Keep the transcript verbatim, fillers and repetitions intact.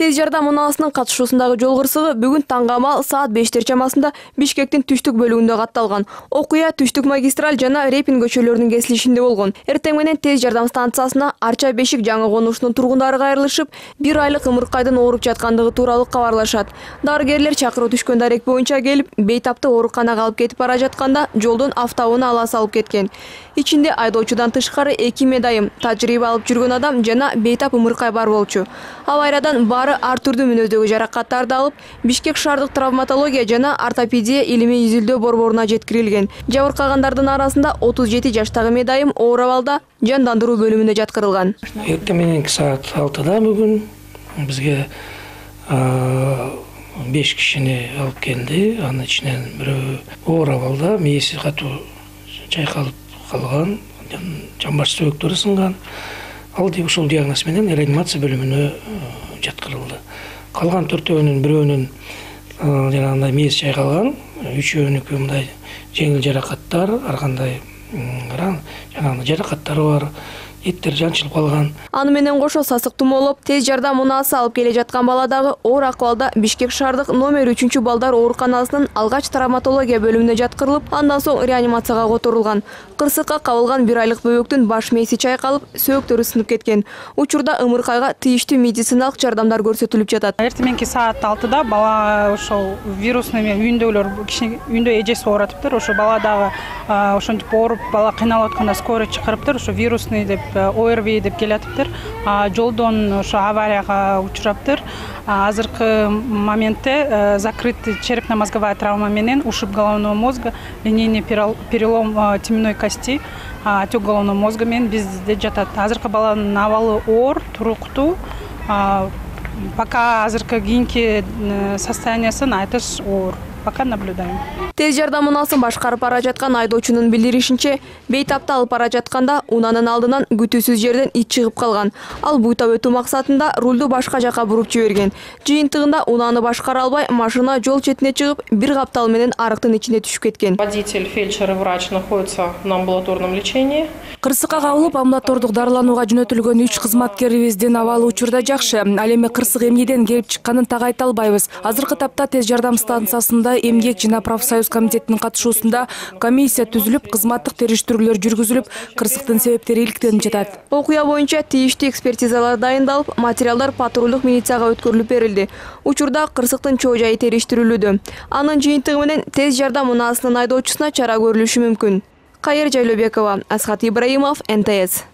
Тез жардам унаасынын катышуусундагы жол кырсыгы бүгүн таңгамал саат бештер чамасында Бишкектин түштүк бөлүгүндө катталган. Окуя Түштүк магистраль жана Репин көчөлөрүнүн кесилишинде болгон. Эртең менен тез жардам станциясына Арча Бешик жаңы конушунун тургундары кайрылышып, бир айлык ымыркайдын ооруп жаткандыгы тууралуу кабарлашат. Дарыгерлер чакыруу түшкөн дарек боюнча келип, бейтапты ооруканага алып кетип бара жатканда жолдон автоунаа ала салып кеткен. Ичинде айдоочудан тышкары эки медайым, тажрыйба алып жүргөн адам жана бейтап ымыркай бар болчу. Авариядан баары ар түрдүү мүнөздөгү жаракаттарды алып, Бишкек шаардык травматология жана ортопедия илимий изилдөө борборуна жеткирилген. Жабыркагандардын арасында отуз жети жаштагы медайым оор абалда жандандыруу бөлүмүнө жаткырылган. Эртең мененки саат алтыда бүгүн бизге беш кишини алып келди. Анын ичинен бирөө оор абалда, мээси катуу чайкалып калган, жамбаш сөөктөрү сынган. Ал ушул диагноз менен реанимация бөлүмүнө жаткырылды. Калган төртөөнүн бирөөнүн жанагындай мээси чайкалган, үчөөнүкү мындай жеңил жаракаттар, ар кандай жанагындай жаракаттары бар. Эттер жанчылып калган. Аны менен кошо сасык тумоолоп, тез жардам унаасы алып келе жаткан баладагы оор акыбалда Бишкек шаардык номер үчүнчү балдар ооруканасынын алгач травматология бөлүмүнө жаткырылып, андан соң реанимацияга которулган. Кырсыкка кабылган бир айлык бөбөктүн баш мээси чайкалып, сөөктөрү сынып кеткен. Учурда ымыркайга тийиштүү медициналык жардамдар көрсөтүлүп жатат. Эртең мененки саат алтыда бала ошол вирусный үйүндөгүлөр киши үйүндө эжеси ооратыптыр. Ошо бала дагы ошентип ооруп, бала кыйналып атканда скорый чакырыптыр. Ошо вирусный деп о эр ви деп келатыптыр. Жолдон ошо аварияга учураптыр. Азыркы моментте закрытый черепно-мозговая травма менен ушиб головного мозга, линейный перелом теменной кости, отек головного мозга менен бизде жатат. Азыркы баланын абалы оор, туруктуу. Пока азыркы кийинки состояниясын айтыш оор. Пока наблюдаем. Тез жардам унаасын башкарып бара жаткан айдоочунун билдиришинче, бейтапты алып бара жатканда унанын алдынан күтүүсүз жерден ит чыгып калган. Ал буйтап өтүү максатында рулду башка жака буруп жиберген. Жыйынтыгында унааны башкара албай, машина жол четине чыгып, бир каптал менен арыктын ичине түшүп кеткен. Водитель, фельдшер и врач находятся на амбулаторном лечении. Кырсыкка кабылып, амбулатордук дарыланууга жөнөтүлгөн үч кызматкерибиздин абалы учурда жакшы. Ал эми кырсык эмнеден келип чыкканын так айта албайбыз. Азыркы тапта тез жардам станциясында эмгек жана профсоюз комитетинин катышуусунда комиссия түзүлүп, кызматтык териштирүүлөр жүргүзүлүп, кырсыктын себептери иликтелип жатат. Окуя боюнча тийиштүү экспертизалар дайындалып, материалдар патрулдук милицияга өткөрүлүп берилди. Учурда кырсыктын чоо жайы териштирүүлүүдө. Анын жыйынтыгы менен тез жардам унаасынын айдоочусуна чара көрүлүшү мүмкүн. Кайыр Жайлообекова, Асхат Ибраимов, эн тэ эс.